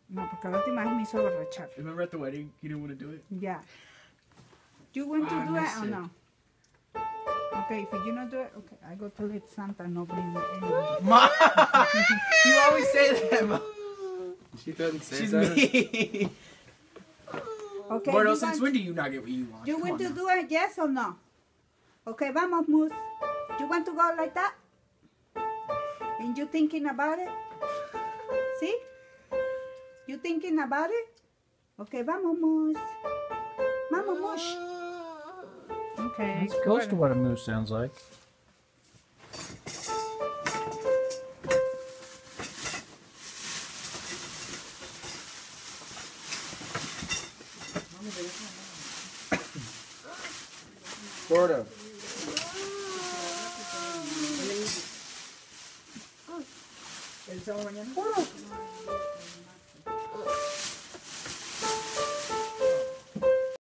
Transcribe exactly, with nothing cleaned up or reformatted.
No, porque la última vez me hizo borrachar. Remember at the wedding, you didn't want to do it? Yeah. You want to Oh, do I it miss or it. no? Okay, if you not do it, okay, I go to let Santa no bring me anyway. Mom! You always say that, Mom. She doesn't say She's that. me. Okay, Gordo, you since want, when do you not get what you want? you Come want on to now. do it, yes or no? Okay, vamos, Moose. You want to go like that? And you thinking about it? See? You thinking about it? Okay, vamos, Moose. Vamos, Moose. Okay. It's close to what a moose sounds like. Gordo. ¿El sábado mañana?